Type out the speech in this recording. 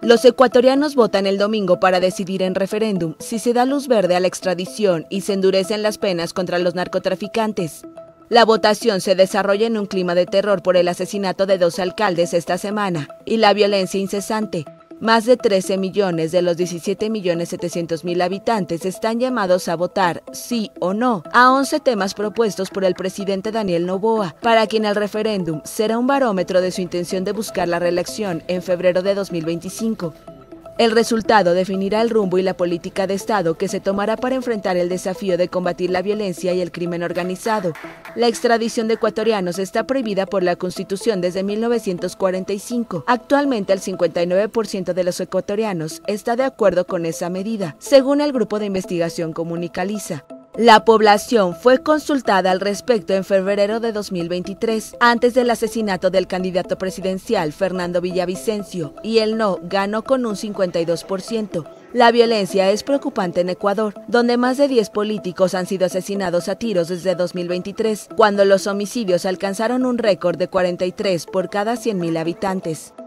Los ecuatorianos votan el domingo para decidir en referéndum si se da luz verde a la extradición y se endurecen las penas contra los narcotraficantes. La votación se desarrolla en un clima de terror por el asesinato de 2 alcaldes esta semana y la violencia incesante. Más de 13 millones de los 17.700.000 habitantes están llamados a votar sí o no a 11 temas propuestos por el presidente Daniel Noboa, para quien el referéndum será un barómetro de su intención de buscar la reelección en febrero de 2025. El resultado definirá el rumbo y la política de Estado que se tomará para enfrentar el desafío de combatir la violencia y el crimen organizado. La extradición de ecuatorianos está prohibida por la Constitución desde 1945. Actualmente el 59% de los ecuatorianos está de acuerdo con esa medida, según el grupo de investigación Comunicaliza. La población fue consultada al respecto en febrero de 2023, antes del asesinato del candidato presidencial Fernando Villavicencio, y el no ganó con un 52%. La violencia es preocupante en Ecuador, donde más de 10 políticos han sido asesinados a tiros desde 2023, cuando los homicidios alcanzaron un récord de 43 por cada 100.000 habitantes.